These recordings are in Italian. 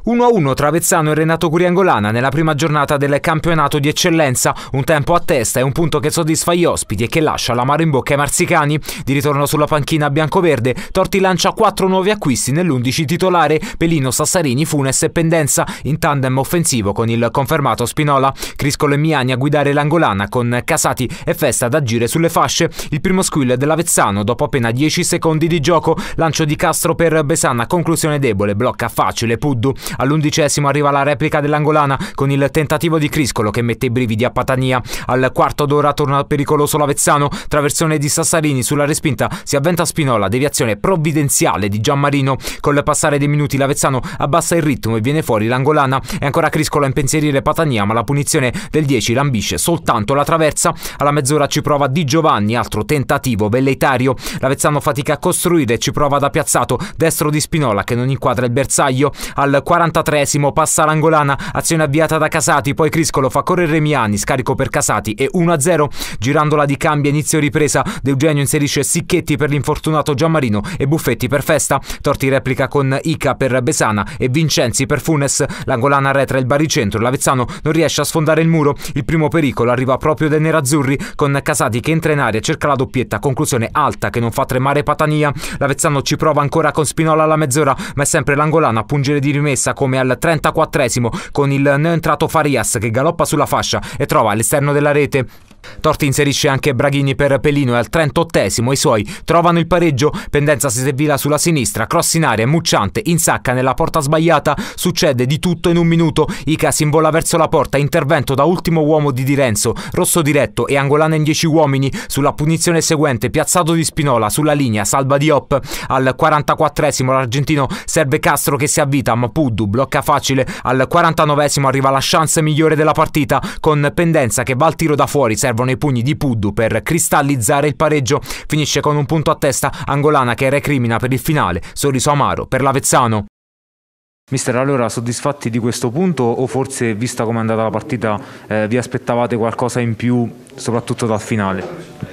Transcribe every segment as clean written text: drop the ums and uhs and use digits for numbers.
1-1 tra Avezzano e Renato Curiangolana nella prima giornata del campionato di eccellenza, un tempo a testa e un punto che soddisfa gli ospiti e che lascia l'amaro in bocca ai marsicani. Di ritorno sulla panchina biancoverde, Torti lancia 4 nuovi acquisti nell'11 titolare: Pelino, Sassarini, Funes e Pendenza, in tandem offensivo con il confermato Spinola. Criscolo e Miani a guidare l'Angolana, con Casati e Festa ad agire sulle fasce. Il primo squill dell'Avezzano dopo appena 10 secondi di gioco, lancio di Castro per Besana, conclusione debole, blocca facile Puddu. All'11° arriva la replica dell'Angolana con il tentativo di Criscolo che mette i brividi a Patania. Al quarto d'ora torna pericoloso l'Avezzano, traversone di Sassarini, sulla respinta si avventa Spinola, deviazione provvidenziale di Gianmarino. Col passare dei minuti l'Avezzano abbassa il ritmo e viene fuori l'Angolana. È ancora Criscolo a impensierire Patania, ma la punizione del 10 lambisce soltanto la traversa. Alla mezz'ora ci prova Di Giovanni, altro tentativo velleitario. L'Avezzano fatica a costruire e ci prova da piazzato, destro di Spinola che non inquadra il bersaglio. Al 43° passa l'Angolana, azione avviata da Casati, poi Criscolo fa correre Miani, scarico per Casati e 1-0. Girandola di cambia, inizio ripresa, De Eugenio inserisce Sicchetti per l'infortunato Gianmarino e Buffetti per Festa. Torti replica con Ica per Besana e Vincenzi per Funes. L'Angolana arretra il baricentro, l'Avezzano non riesce a sfondare il muro. Il primo pericolo arriva proprio dai nerazzurri, con Casati che entra in area, cerca la doppietta, conclusione alta che non fa tremare Patania. L'Avezzano ci prova ancora con Spinola alla mezz'ora, ma è sempre l'Angolana a pungere di rimessa, come al 34° con il neoentrato Farias che galoppa sulla fascia e trova all'esterno della rete. Torti inserisce anche Braghini per Pelino e al 38° i suoi trovano il pareggio. Pendenza si servila sulla sinistra, cross in area, Mucciante insacca nella porta sbagliata. Succede di tutto in un minuto. Ica si invola verso la porta, intervento da ultimo uomo di Di Renzo, rosso diretto e Angolana in 10 uomini. Sulla punizione seguente, piazzato di Spinola sulla linea, salva Diop. Al 44° l'argentino serve Castro che si avvita, ma Puddu blocca facile. Al 49° arriva la chance migliore della partita, con Pendenza che va al tiro da fuori, servono i pugni di Puddu per cristallizzare il pareggio. Finisce con un punto a testa Angolana che recrimina per il finale, sorriso amaro per l'Avezzano. Mister, allora soddisfatti di questo punto o forse, vista come è andata la partita, vi aspettavate qualcosa in più, soprattutto dal finale?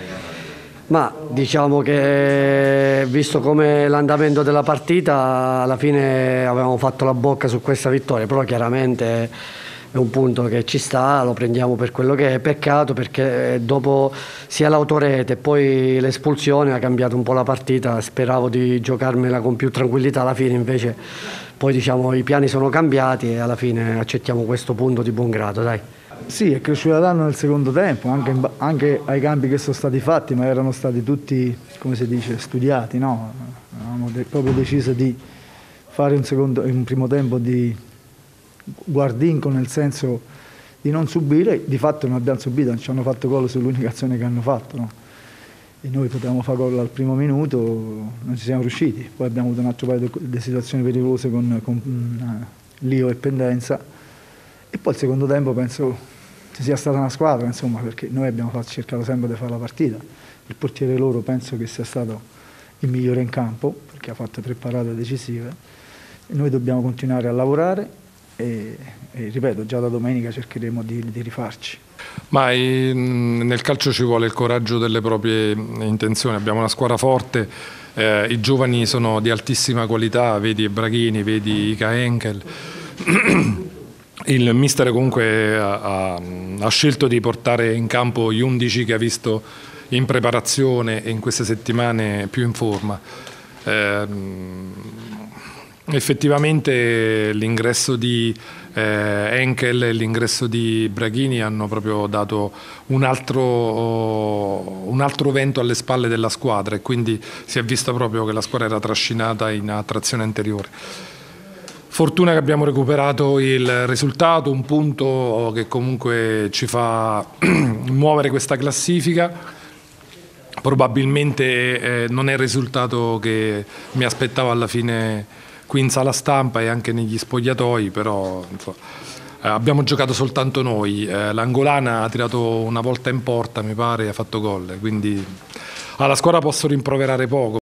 Ma diciamo che, visto come l'andamento della partita, alla fine avevamo fatto la bocca su questa vittoria, però chiaramente è un punto che ci sta, lo prendiamo per quello che è. Peccato perché dopo sia l'autorete e poi l'espulsione ha cambiato un po' la partita. Speravo di giocarmela con più tranquillità, alla fine invece poi diciamo i piani sono cambiati e alla fine accettiamo questo punto di buon grado, dai. Sì, è cresciuta danno nel secondo tempo, anche ai cambi che sono stati fatti, ma erano stati tutti, come si dice, studiati, no? Avevamo proprio deciso di fare un primo tempo di guardinco, nel senso di non subire. Di fatto non abbiamo subito, non ci hanno fatto gol sull'unica azione che hanno fatto, no? E noi potevamo fare gol al primo minuto, non ci siamo riusciti. Poi abbiamo avuto un altro paio di situazioni pericolose con Lio e Pendenza, e poi il secondo tempo penso ci sia stata una squadra, insomma, perché noi abbiamo cercato sempre di fare la partita. Il portiere loro penso che sia stato il migliore in campo, perché ha fatto 3 parate decisive, e noi dobbiamo continuare a lavorare e ripeto, già da domenica cercheremo di rifarci. Ma nel calcio ci vuole il coraggio delle proprie intenzioni. Abbiamo una squadra forte, i giovani sono di altissima qualità, vedi Braghini, vedi Ica Henkel. Il mister comunque ha scelto di portare in campo gli 11 che ha visto in preparazione e in queste settimane più in forma. Effettivamente l'ingresso di Henkel e l'ingresso di Braghini hanno proprio dato un altro vento alle spalle della squadra, e quindi si è visto proprio che la squadra era trascinata in trazione anteriore. Fortuna che abbiamo recuperato il risultato, un punto che comunque ci fa muovere questa classifica. Probabilmente non è il risultato che mi aspettavo alla fine qui in sala stampa e anche negli spogliatoi, però insomma, abbiamo giocato soltanto noi. L'Angolana ha tirato una volta in porta, mi pare, e ha fatto gol, quindi alla squadra posso rimproverare poco.